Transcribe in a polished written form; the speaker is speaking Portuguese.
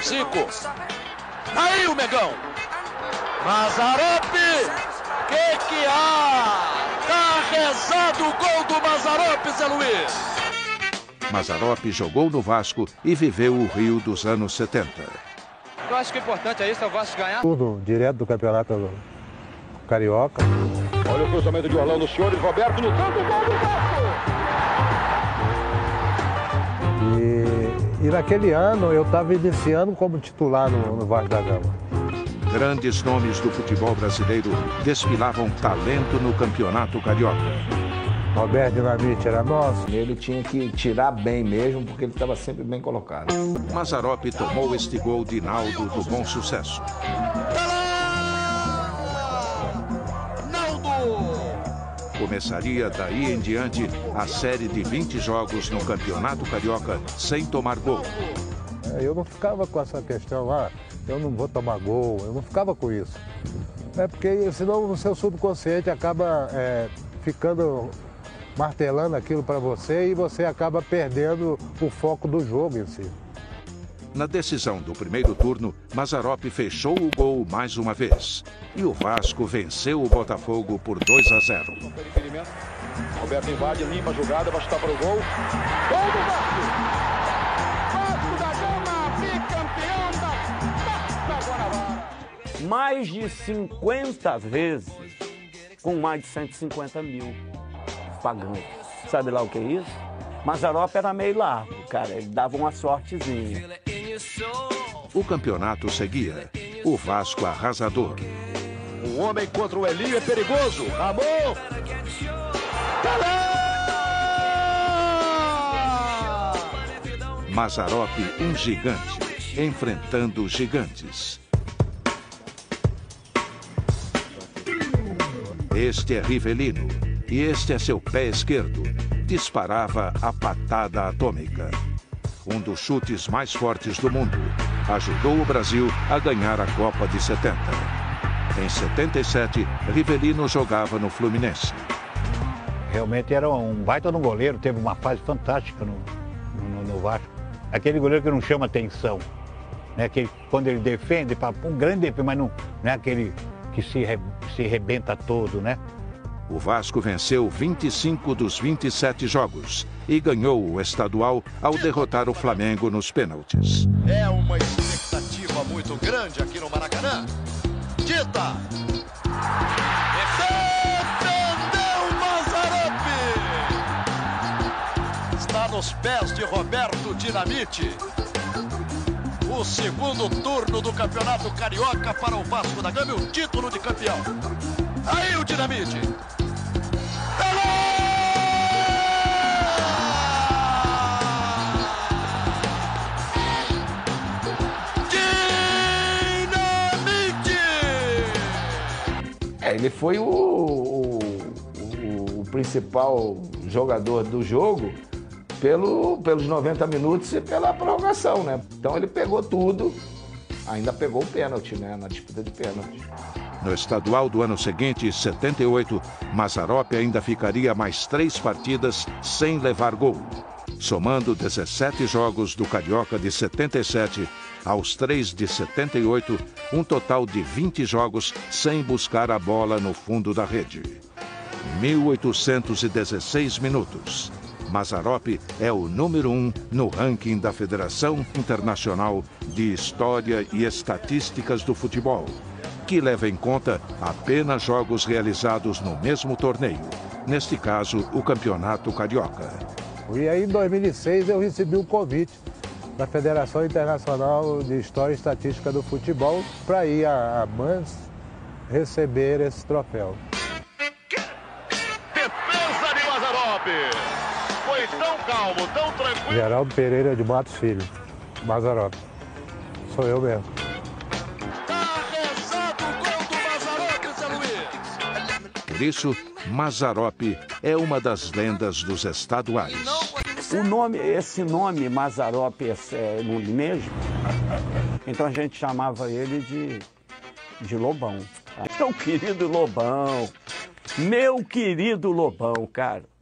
Zico. Aí o Megão. Mazzaropi. Que há? Tá rezado o gol do Mazzaropi, Zé Luiz. Mazzaropi jogou no Vasco e viveu o Rio dos anos 70. Eu acho que o importante é isso, é o Vasco ganhar. Tudo direto do Campeonato Carioca. Olha o cruzamento de Orlando, Senhores, Roberto no canto, gol do Vasco! E naquele ano eu estava iniciando como titular no Vasco da Gama. Grandes nomes do futebol brasileiro desfilavam talento no Campeonato Carioca. Roberto Dinamite era nosso. Ele tinha que tirar bem mesmo, porque ele estava sempre bem colocado. Mazzaropi tomou este gol de Naldo do Bom Sucesso. Começaria daí em diante a série de 20 jogos no Campeonato Carioca sem tomar gol. Eu não ficava com essa questão, eu não vou tomar gol, eu não ficava com isso. É porque senão o seu subconsciente acaba ficando martelando aquilo para você e você acaba perdendo o foco do jogo em si. Na decisão do primeiro turno, Mazzaropi fechou o gol mais uma vez. E o Vasco venceu o Botafogo por 2-0. Roberto invade, limpa a jogada, vai chutar para o gol. Gol do Vasco! Vasco da Gama, bicampeão da Taça Guanabara. Mais de 50 vezes, com mais de 150 mil pagantes. Sabe lá o que é isso? Mazzaropi era meio largo, cara, ele dava uma sortezinha. O campeonato seguia. O Vasco arrasador. O homem contra o Elinho é perigoso. Ramon! Mazzaropi, um gigante, enfrentando gigantes. Este é Rivelino e este é seu pé esquerdo. Disparava a patada atômica. Um dos chutes mais fortes do mundo. Ajudou o Brasil a ganhar a Copa de 70. Em 77, Rivelino jogava no Fluminense. Realmente era um baita de um goleiro, teve uma fase fantástica no Vasco. Aquele goleiro que não chama atenção, né? Que quando ele defende, um grande defesa, mas não é aquele que se rebenta todo, né? O Vasco venceu 25 dos 27 jogos e ganhou o estadual ao derrotar o Flamengo nos pênaltis. É uma expectativa muito grande aqui no Maracanã. Dita! Defendeu Mazzaropi! Está nos pés de Roberto Dinamite. O segundo turno do Campeonato Carioca para o Vasco da Gama e o título de campeão. Aí o Dinamite! Ele foi o principal jogador do jogo pelos 90 minutos e pela prorrogação, né? Então ele pegou tudo, ainda pegou o pênalti, né? Na disputa de pênalti. No estadual do ano seguinte, 78, Mazzaropi ainda ficaria mais 3 partidas sem levar gol. Somando 17 jogos do Carioca de 77 aos 3 de 78, um total de 20 jogos sem buscar a bola no fundo da rede. 1.816 minutos. Mazzaropi é o número 1 no ranking da Federação Internacional de História e Estatísticas do Futebol, que leva em conta apenas jogos realizados no mesmo torneio, neste caso, o Campeonato Carioca. E aí, em 2006, eu recebi um convite da Federação Internacional de História e Estatística do Futebol para ir a Mans receber esse troféu. Defesa de Mazzaropi! Foi tão calmo, tão tranquilo. Geraldo Pereira de Matos Filho, Mazzaropi. Sou eu mesmo. Por isso, Mazzaropi é uma das lendas dos estaduais. Esse nome Mazzaropi é nome mesmo, então a gente chamava ele de Lobão. Meu querido Lobão, cara.